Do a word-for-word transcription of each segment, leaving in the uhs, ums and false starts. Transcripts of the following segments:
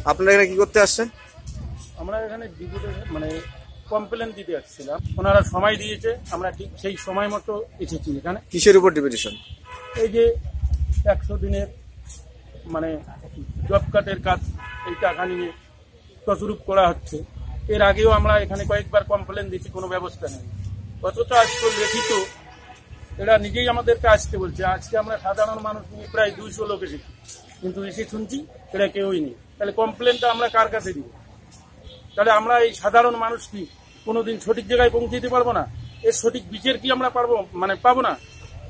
আপনারা এখানে কি করতে আসছেন? আমরা এখানে মানে কমপ্লেন দিতে আসছিলাম, ওনারা সময় দিয়েছে, আমরা ঠিক সেই সময় মতো এসেছি এখানে। কিসের উপর ডিপিটিশন? এই যে একশো দিনের মানে জব কার্ডের কাজ, এই টাকা নিয়ে তছরূপ করা হচ্ছে। এর আগেও আমরা এখানে কয়েকবার কমপ্লেন দিয়েছি, কোনো ব্যবস্থা নেই। অথচ আজকে লিখিত এরা নিজেই আমাদেরকে আসতে বলছে। আজকে আমরা সাধারণ মানুষ নিয়ে প্রায় দুইশো লোক এসেছি, কিন্তু এসে শুনছি এরা কেউই নেই। তাহলে কমপ্লেনটা আমরা কার কাছে দিব? তাহলে আমরা এই সাধারণ মানুষ কি কোনোদিন সঠিক জায়গায় পৌঁছে দিতে পারবো না? এর সঠিক বিচার কি আমরা পারবো মানে পাবো না?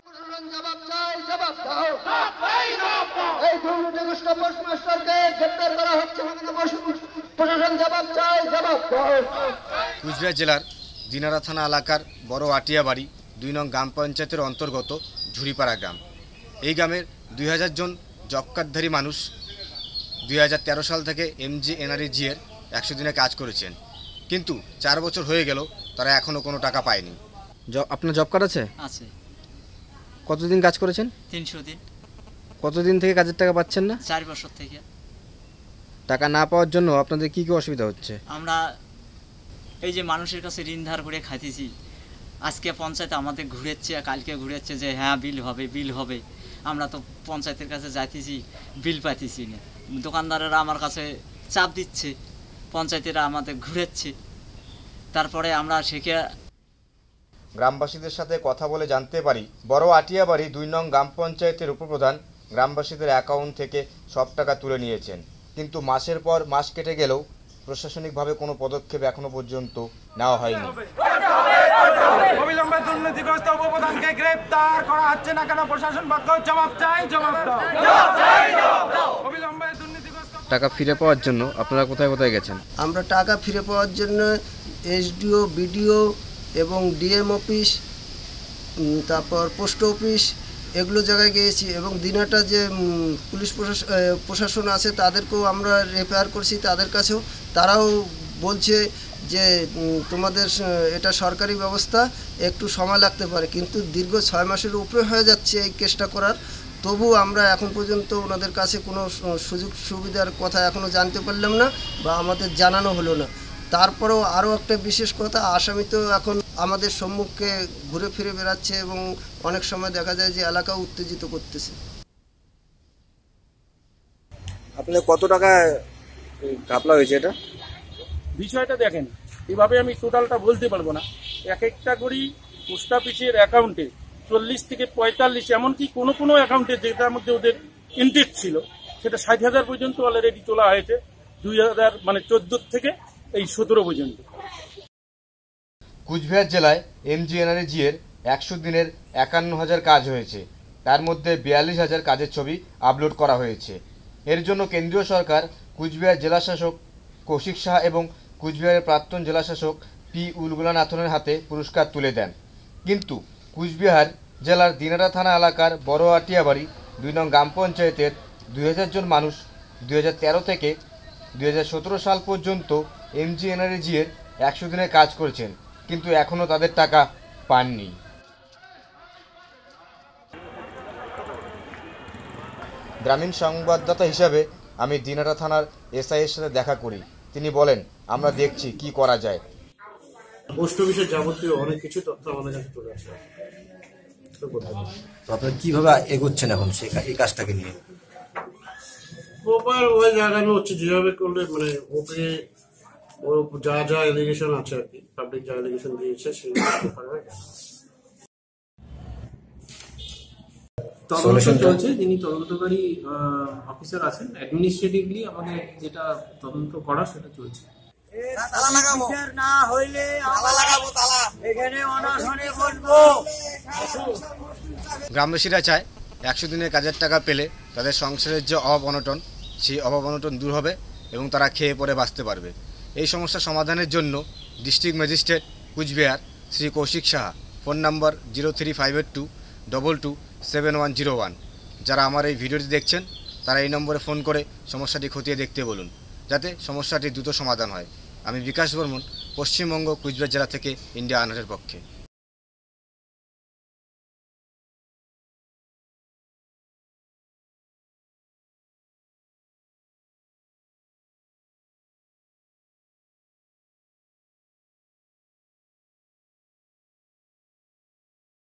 কুচবিহার জেলার দিনারা থানা এলাকার বড় আটিয়াবাড়ি দুই নং গ্রাম পঞ্চায়েতের অন্তর্গত ঝুড়িপাড়া গ্রাম। এই গ্রামের দুই হাজার জন জব কার্ডধারী মানুষ দুই হাজার তেরো সাল থেকে এমজি এনআরজি এর একশো দিনে কাজ করেছেন, কিন্তু চার বছর হয়ে গেল তারা এখনও কোনো টাকা পায়নি। আপনার জব কার্ড আছে? আছে। কতদিন কাজ করেছেন? তিনশো দিন। কতদিন থেকে কাজের টাকা পাচ্ছেন না? চার বছর থেকে। টাকা না পাওয়ার জন্য আপনাদের কি কি অসুবিধা হচ্ছে? আমরা এই যে মানুষের কাছে ঋণ ধার করে খাইতেছি, আজকে পঞ্চায়েত আমাদের ঘুরেচ্ছে, কালকে ঘুরেচ্ছে যে হ্যাঁ বিল হবে বিল হবে। আমরা তো পঞ্চায়েতের কাছে যাইতেছি, বিল পাইতেছি না। দোকানদারেরা আমার কাছে চাপ দিচ্ছে, পঞ্চায়েতেরা আমাদের ঘুরেচ্ছে। তারপরে আমরা সেকে গ্রামবাসীদের সাথে কথা বলে জানতে পারি, বড় আটিয়াবাড়ি দুই নং গ্রাম পঞ্চায়েতের উপপ্রধান গ্রামবাসীদের অ্যাকাউন্ট থেকে সব টাকা তুলে নিয়েছেন, কিন্তু মাসের পর মাস কেটে গেলেও প্রশাসনিকভাবে কোনো পদক্ষেপ এখনো পর্যন্ত নেওয়া হয়নি। অবিলম্বে দুর্নীতিগ্রস্ত উপপ্রধানকে গ্রেফতার করা হচ্ছে না কেন? প্রশাসন পক্ষ জবাব চাই, জবাব দাও। অবিলম্বে দুর্নীতিগ্রস্ত টাকা ফিরে পাওয়ার জন্য আপনারা কোথায় কোথায় গেছেন? আমরা টাকা ফিরে পাওয়ার জন্য এসডিও, বিডিও এবং ডিএম অফিস, তারপর পোস্ট অফিস, এগুলো জায়গায় গিয়েছি। এবং দিনাটা যে পুলিশ প্রশাসন আছে তাদেরকেও আমরা রেফার করছি তাদের কাছেও। তারাও বলছে যে তোমাদের এটা সরকারি ব্যবস্থা, একটু সময় লাগতে পারে, কিন্তু দীর্ঘ ছয় মাসের উপরে হয়ে যাচ্ছে এই কেসটা করার। তবু আমরা এখন পর্যন্ত ওনাদের কাছে কোনো সুযোগ সুবিধার কথা এখনও জানতে পারলাম না বা আমাদের জানানো হলো না। তারপরেও আরও একটা বিশেষ কথা, আসামি তো এখন আমাদের সম্মুখে ঘুরে ফিরে বেড়াচ্ছে এবং অনেক সময় দেখা যায় যে এলাকা উত্তেজিত করতেছে। আপনাদের কত টাকা ঘাপলা হয়েছে? এটা বিষয়টা দেখেন, এভাবে আমি টোটালটা বলতে পারবো না। এক একটা করি পোস্ট অফিসের অ্যাকাউন্টে চল্লিশ থেকে পঁয়তাল্লিশ, এমনকি কোনো কোনো অ্যাকাউন্টে যেটার মধ্যে ওদের ইন্টারেস্ট ছিল সেটা ষাট হাজার পর্যন্ত অলরেডি তোলা হয়েছে, দুই হাজার মানে চোদ্দ থেকে এই সতেরো পর্যন্ত। কুচবিহার জেলায় এমজি এনআরজি এর একশো দিনের একান্ন হাজার কাজ হয়েছে, তার মধ্যে বিয়াল্লিশ হাজার কাজের ছবি আপলোড করা হয়েছে। এর জন্য কেন্দ্রীয় সরকার কুচবিহার জেলাশাসক কৌশিক সাহা এবং কুচবিহারের প্রাক্তন জেলাশাসক পি উলগুলানাথনের হাতে পুরস্কার তুলে দেন, কিন্তু কুচবিহার জেলার দিনারা থানা এলাকার বড় আটিয়াবাড়ি দুই নং গ্রাম পঞ্চায়েতের দুই হাজার জন মানুষ দুই হাজার তেরো থেকে দুই হাজার সতেরো সাল পর্যন্ত এমজি এনআরজি এর একশো দিনে কাজ করেছেন, কিন্তু এখনও তাদের টাকা পাননি। গ্রামীণ সংবাদদাতা হিসাবে আমি দিনারা থানার এসআই এর সাথে দেখা করি। তিনি বলেন, আমরা দেখছি কি করা যায়। পোস্ট অফিসের যাবতীয় অনেক কিছু তথ্য আমাদের কাছে চলে আসে। তো আপনারা কিভাবে এগোচ্ছেন এখন এই কাজটাকে নিয়ে? প্রপার ওয়ে জানানো হচ্ছে, যেভাবে করলে মানে ওকে ও যা যা এলিগেশন আছে আর কি, পাবলিক যা এলিগেশন দিয়েছে সেগুলো তদন্ত চলছে। যিনি তদন্তকারী অফিসার আছেন, অ্যাডমিনিস্ট্রেটিভলি আমাদের যেটা তদন্ত করা সেটা চলছে। গ্রামবাসীরা চায় একশো দিনের কাজের টাকা পেলে তাদের সংসারের যে অভাব অনটন, সেই অভাব অনটন দূর হবে এবং তারা খেয়ে পরে বাঁচতে পারবে। এই সমস্যা সমাধানের জন্য district magistrate Cooch Behar Shri Kaushik Saha phone number zero three five eight two double two seven one zero one. যারা আমার এই ভিডিওটি দেখছেন তারা এই নম্বরে ফোন করে সমস্যাটি খতিয়ে দেখতে বলুন, যাতে সমস্যাটি দ্রুত সমাধান হয়। আমি বিকাশ বর্মন, পশ্চিমবঙ্গ কুচবিহার জেলা থেকে ইন্ডিয়া আনহারের পক্ষে।